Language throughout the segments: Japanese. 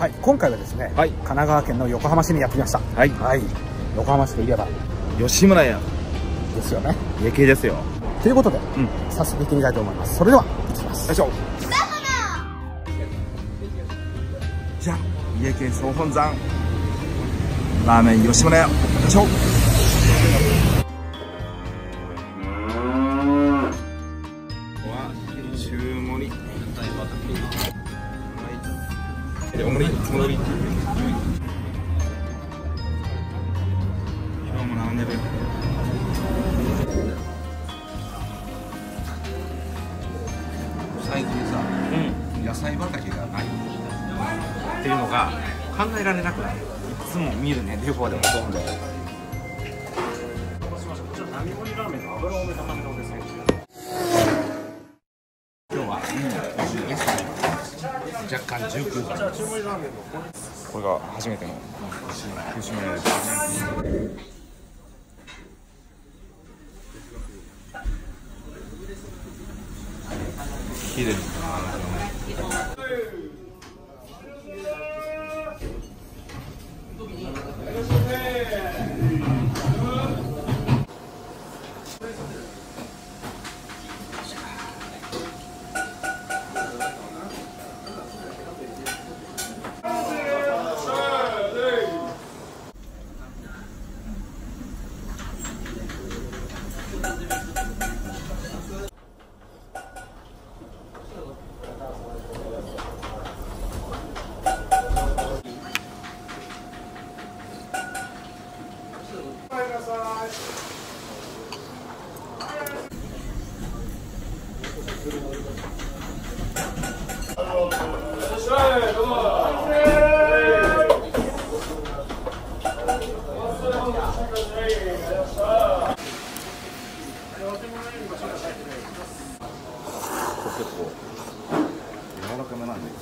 はい、今回はですね、 はい、 神奈川県の横浜市にやってきました。 はい、 はい、横浜市といえば吉村屋ですよね。 家系ですよ。 ということで、早速行ってみたいと思います。それでは行ってきます。よいしょ。 じゃあ家系総本山ラーメン吉村屋よいしょ。中盛り大盛りいつも通り今日も並んでる。 最近さ、野菜畑がないっていうのが考えられなくなる。いつも見るね、レポでもそうで。並盛りラーメンの油多め高めのですね。今日はゲストに若干19番。これが初めての吉村屋ですね。綺麗ですな。 結構柔らかめなんで。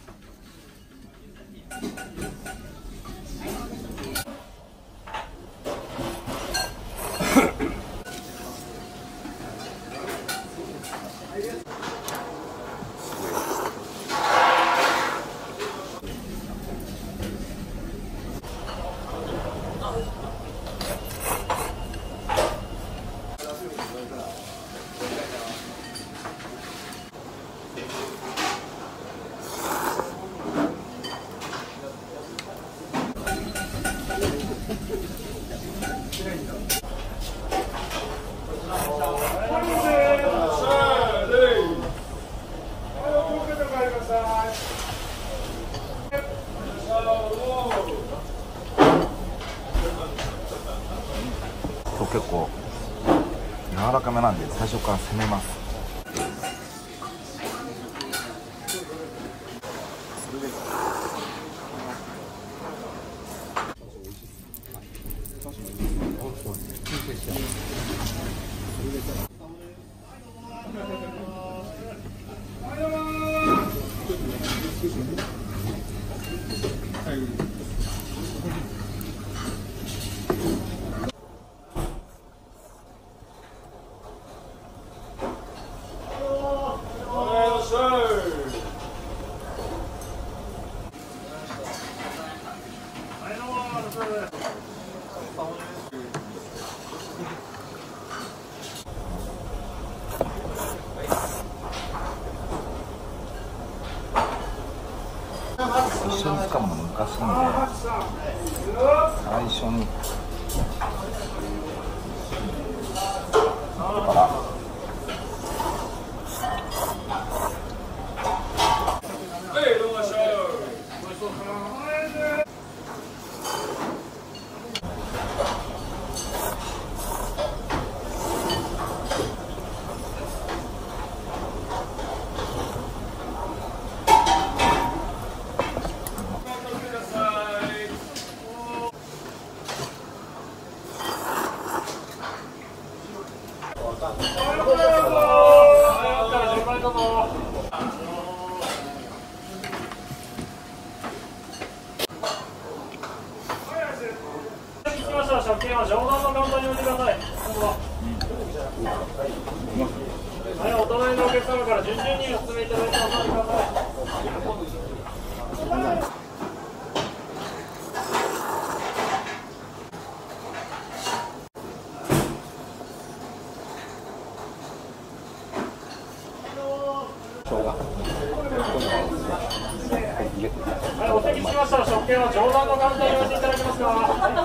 結構柔らかめなんで最初から攻めます。一緒に使うの難しいんで最初に後から食券は上段のカウンターに置いてください。はい、お隣のお客様から順々にお進めいただいてお座りください。 券は上段のカウンターに置いていただけますか。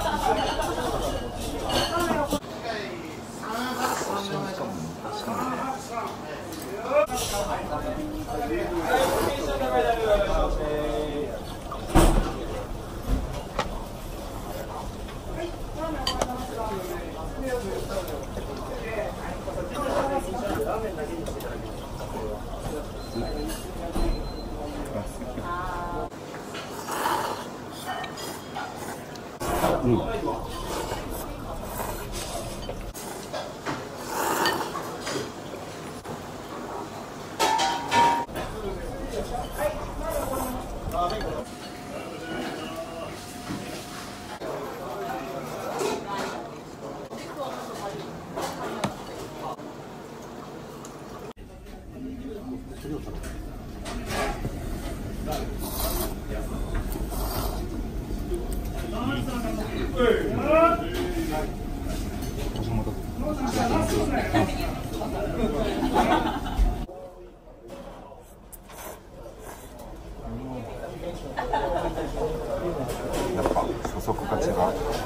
やっぱ初速が違う。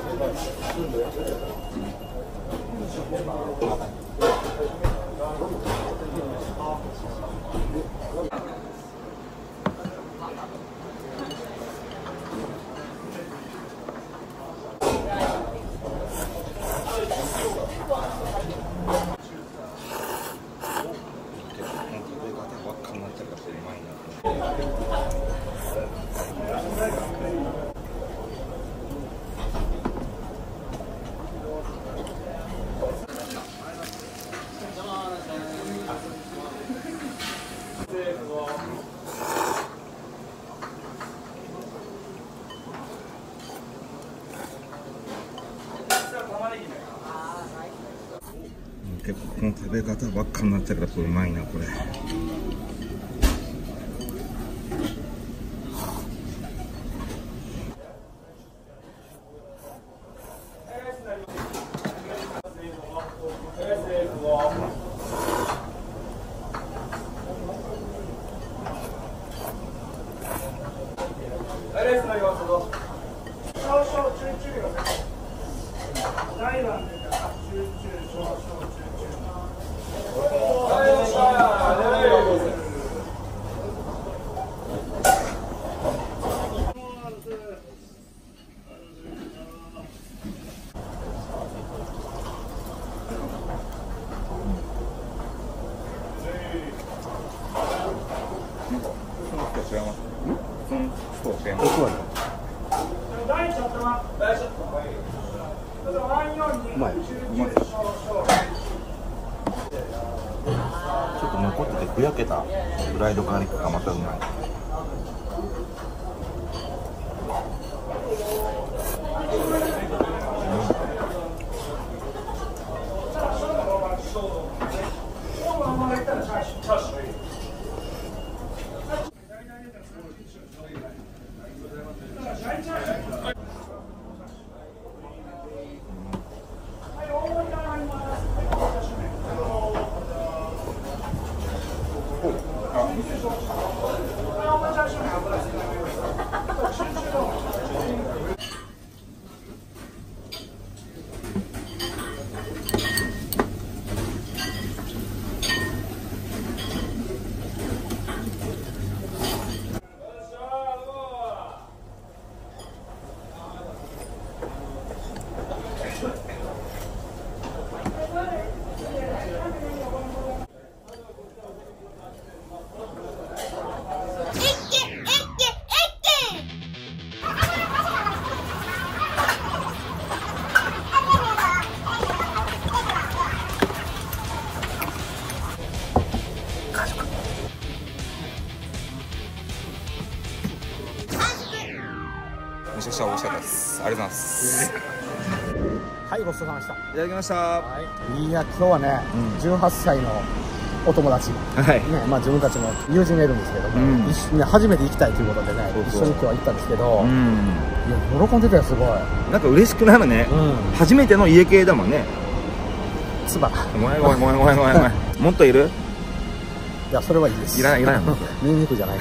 結構この食べ方ばっかになっちゃうからこれうまいなこれ。 うまい。ちょっと残っててふやけたフライドガーリックがまたうまい。 めちゃくちゃ美味しかったです。ありがとうございます。 はい、ごちそうさまでした。 いただきました。 いや、今日はね、18歳のお友達、 はいね、まあ自分たちの友人がいるんですけども、一緒に初めて行きたいということでね、一緒に今日は行ったんですけど、いや、喜んでたよ、すごい。 なんか嬉しくなるね。初めての家系だもんね。 つば。 ごめん。もっといる？ いや、それはいいです。 いらない。 ニンニクじゃないから。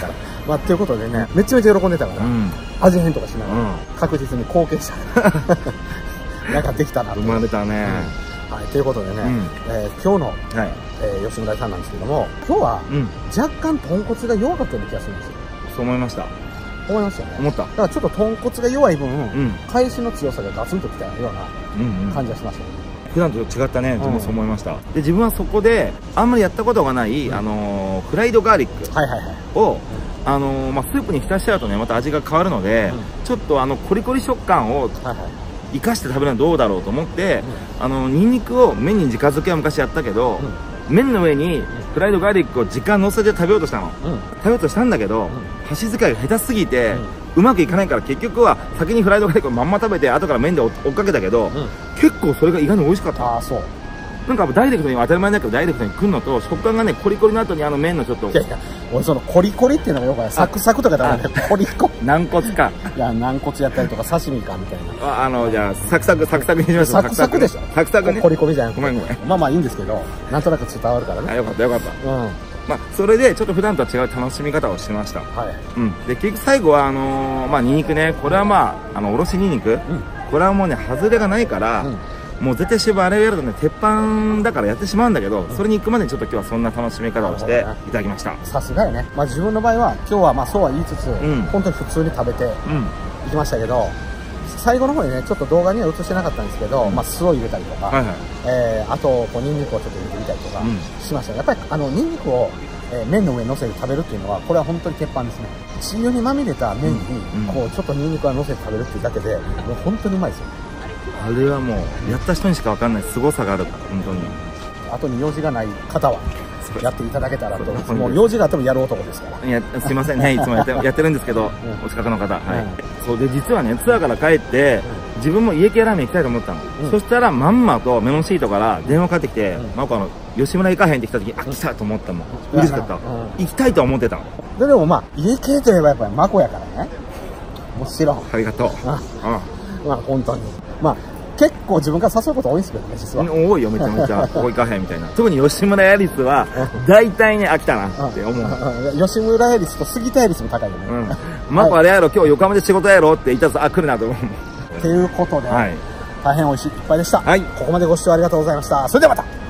まあということでね、めちゃめちゃ喜んでたから、味変とかしながら、確実に貢献したなんかできたなと生まれたね。 はい、ということでね、今日の、吉村さんなんですけども、今日は若干豚骨が弱かったような気がするんですよ。 そう思いました。 思いましたよね。 思った。 だからちょっと豚骨が弱い分、返しの強さがガツンときたような感じがしましたよね。 普段と違ったね、自分もそう思いました。で、自分はそこであんまりやったことがないフライドガーリックをスープに浸しちゃうとね、また味が変わるので、ちょっとコリコリ食感を生かして食べるのはどうだろうと思って、ニンニクを麺に直付けは昔やったけど、麺の上にフライドガーリックを直乗せて食べようとしたの、食べようとしたんだけど、箸使いが下手すぎて、うまくいかないから、結局は先にフライドガーリックをまんま食べて後から麺で追っかけたけど、結構それが意外に美味しかった。 ああ、そう。 なんかダイレクトに、当たり前だけどダイレクトにくるのと、食感がね、コリコリの後に麺のちょっと、 いやいや、俺そのコリコリっていうのがよくない。サクサクとかだからね、コリコリ。 軟骨か。 いや、軟骨やったりとか刺身かみたいな。 じゃあサクサクにしましょう。 サクサクでしょ。 サクサクね。 コリコリじゃなくて。 ごめん。 まあまあいいんですけど、なんとなく伝わるからね。 よかった。それでちょっと普段とは違う楽しみ方をしてました。で、結局最後はニンニクね、これはおろしニンニク、これはもうね、外れがないから、もう絶対あれをやるとね、鉄板だからやってしまうんだけど、それに行くまでにちょっと今日はそんな楽しみ方をしていただきました。 さすがよね。自分の場合は今日はそうは言いつつ、本当に普通に食べていきましたけど、最後の方にね、ちょっと動画には映してなかったんですけど、酢を入れたりとか、あとニンニクをちょっと入れてみたりとかしました。やっぱりニンニクを麺の上に乗せて食べるっていうのは、これは本当に鉄板ですね。血油にまみれた麺にちょっとニンニクを乗せて食べるっていうだけで、もう本当にうまいですよ。 あれはもうやった人にしか分かんない凄さがあるから、本当に。 あとに用事がない方はやっていただけたらと。もう用事があってもやる男ですから。 いや、すいませんね、いつもやってるんですけど、お近くの方。そうで、実はね、ツアーから帰って自分も家系ラーメン行きたいと思ったの。そしたらまんまとメロンシートから電話かかってきて、吉村行かへんって来た時、来たと思ったもん。嬉しかった。行きたいとは思ってたの。 でも家系といえばやっぱりマコやからね。もちろん。 ありがとう。 本当に。結構自分から誘うこと多いんですけどね、実は。 多いよ、めちゃめちゃ。ここ行かへんみたいな。特に吉村ヤリスは、大体ね、飽きたなって思う。 吉村ヤリスと杉田ヤリスも高いよね。 マコあれやろ、今日横浜で仕事やろって言ったら、来るなと思う。 っていうことで、大変美味しい一杯でした。ここまでご視聴ありがとうございました。それではまた。